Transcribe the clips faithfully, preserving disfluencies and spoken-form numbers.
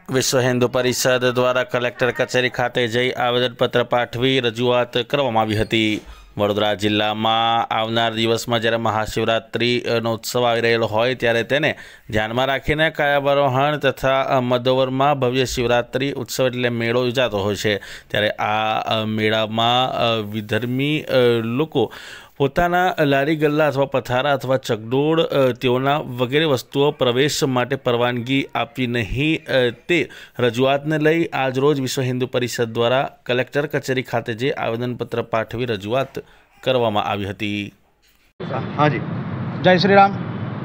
विश्व हिंदू परिषद द्वारा कलेक्टर कचेरी खाते जई आवेदनपत्र पाठवी रजूआत करवामां आवी हती। वडोदरा जिल्ला में आवनार दिवस में ज्यारे महाशिवरात्रि नो उत्सव आई रहेलो होय त्यारे तेने ध्यान में राखीने कायावरोहण तथा मदोवर में भव्य शिवरात्रि उत्सव एटले मेळो योजातो होय छे। त्यारे आ मेळा में विधर्मी लोको पोताना लारी गल्ला अथवा पथारा अथवा चकडोळ तेओना वगैरे वस्तुओं प्रवेश माटे परवानगी आपी नहीं ते रजूआतने लई आज रोज विश्व हिंदू परिषद द्वारा कलेक्टर कचेरी खाते जे आवेदनपत्र पाठवी रजूआत करवामां आवी हती। हाँ जी, जय श्री राम।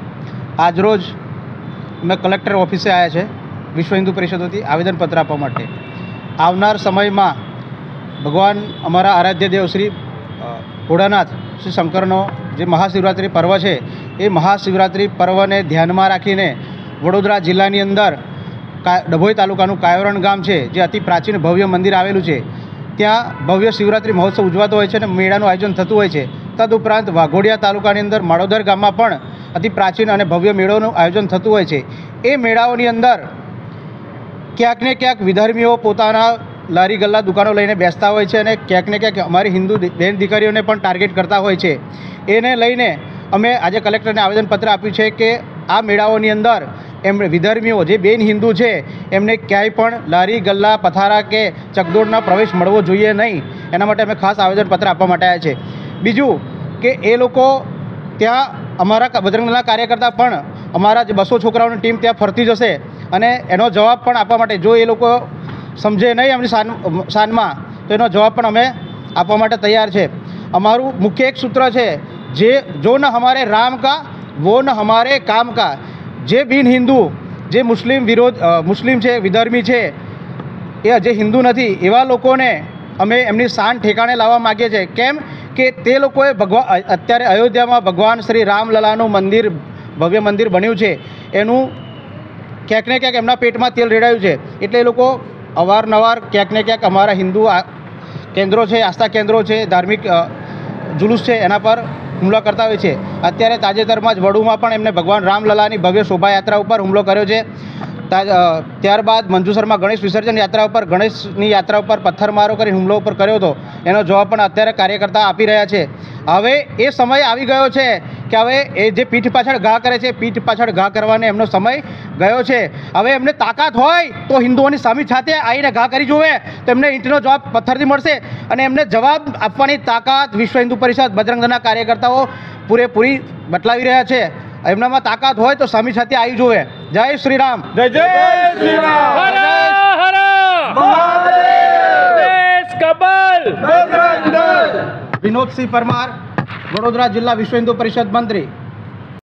आज रोज मैं कलेक्टर ऑफिसे आया है विश्व हिंदू परिषद वती आवेदनपत्र आपवा माटे। आवनार समय में भगवान अमरा आराध्य देव श्री भोळानाथ श्री शंकरनो जे महाशिवरात्रि पर्व है ये महाशिवरात्रि पर्व ने ध्यान में राखीने वडोदरा जिल्लानी अंदर का डभोई तालुकानुं कायोरण गाम है जे अति प्राचीन भव्य मंदिर आवेलुं छे। त्या भव्य शिवरात्रि महोत्सव उजवातो होय छे अने मेळानुं आयोजन थतुं होय छे। तदुपरांत वाघोडिया तालुकानी अंदर माळोदर गाममां पण अति प्राचीन अने भव्य मेळोनुं आयोजन थतुं होय छे। ए मेळाओनी अंदर क्यांक ने क्यांक विधर्मीओ पोताना लारी गल्ला दुकानों लईने बेसता होय छे अने क्यांक ने क्यांक अमारी हिंदू बेन दीकरीओने पण टार्गेट करता होय छे। एने लईने अमे आज कलेक्टरने आवेदनपत्र आप्युं छे के आ मेळाओनी अंदर एमणे विधर्मीओ जे बेन हिंदू छे एमने क्यांय पण लारी गल्ला पथारा के चकडोळना प्रवेश मळवो जोईए नहीं, एना माटे अमे खास आवेदनपत्र आपवा माटे आव्या छे। बीजुं के ए लोको त्यां अमारा बजरंग दळना कार्यकर्ता पण अमारा जे बसो छोकराओनी टीम त्यां फरती जशे अने एनो जवाब पण आपवा माटे जो ए लोको समझे नहीं अमरी शान शान में तो एनो जवाब पण अमे आपवा माटे तैयार है। अमारू मुख्य एक सूत्र है जे जो न हमारे राम का वो न हमारे काम का। जे बिन हिंदू जे मुस्लिम विरोध मुस्लिम है विधर्मी है ए जे हिंदू नहीं एवा लोकोने अमे एमनी शान ठेकाणे लाववा मांगीए छे। केम के ते लोकोए भगवान अत्यारे अयोध्या में भगवान श्री रामललानुं मंदिर भव्य मंदिर बन्युं छे एनुं क्यांक ने क्यांक एमना पेटमां तेल रेड़ायुं छे एटले ए लोको अवारनवार क्यांक ने क्यांक अमारा हिंदू केन्द्रों है आस्था केन्द्रों है धार्मिक जुलूस है एना पर हुमला करता होय छे। अत्यारे ताजेतरमां ज वडुमां पण एमणे भगवान रामललानी भव्य शोभायात्रा पर हुमलो कर्यो छे। त्यारबाद मंजूसरमा गणेश विसर्जन यात्रा पर गणेशनी यात्रा पर पत्थरमारो करी हुमलो पर कर्यो हतो एनो जवाब पण अत्यारे कार्यकर्ता आपी रह्या छे। हवे ए समय आवी गयो छे के हवे ए जे पीठ पाछळ घा करे छे पीठ पाछळ घा करवाने एमनो समय गयो छे। हवे एमने ताकात होय तो हिंदुओनी सामी छाते आवीने घा करी जोवे तो एमने ईंटनो जवाब पत्थरथी मळशे अने एमने जवाब आपवानी ताकात विश्व हिंदू परिषद बजरंग दळना कार्यकर्ताओ पूरेपूरी बतलावी रह्या छे। एमनामां ताकात होय तो सामी छाते आई जोवे। जय श्री राम। जय जय श्री राम। हर हर महादेव। देश कबल बजरंग दल। विनोद सिंह परमार, वडोदरा जिला विश्व हिंदू परिषद मंत्री।